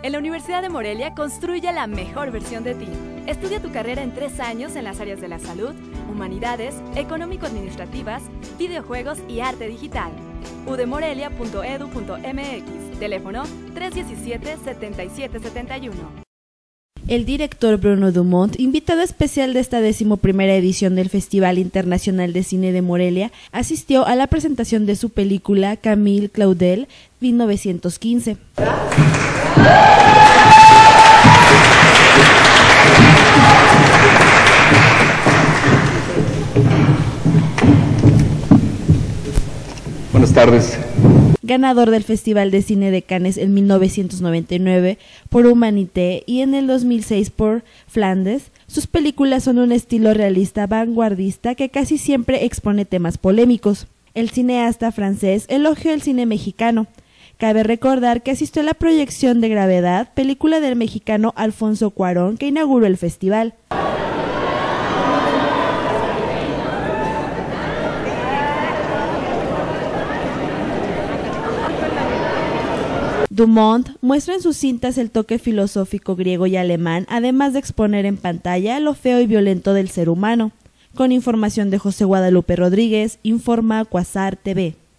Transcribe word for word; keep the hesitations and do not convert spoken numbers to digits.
En la Universidad de Morelia construye la mejor versión de ti. Estudia tu carrera en tres años en las áreas de la salud, humanidades, económico-administrativas, videojuegos y arte digital. u d morelia punto e d u punto m x, teléfono tres uno siete, siete siete siete uno. El director Bruno Dumont, invitado especial de esta decimoprimera edición del Festival Internacional de Cine de Morelia, asistió a la presentación de su película Camille Claudel, mil novecientos quince. Buenas tardes. Ganador del Festival de Cine de Cannes en mil novecientos noventa y nueve por Humanité y en el dos mil seis por Flandes, sus películas son un estilo realista vanguardista que casi siempre expone temas polémicos. El cineasta francés elogió el cine mexicano. Cabe recordar que asistió a la proyección de Gravedad, película del mexicano Alfonso Cuarón, que inauguró el festival. Dumont muestra en sus cintas el toque filosófico griego y alemán, además de exponer en pantalla lo feo y violento del ser humano. Con información de José Guadalupe Rodríguez, informa Quasar T V.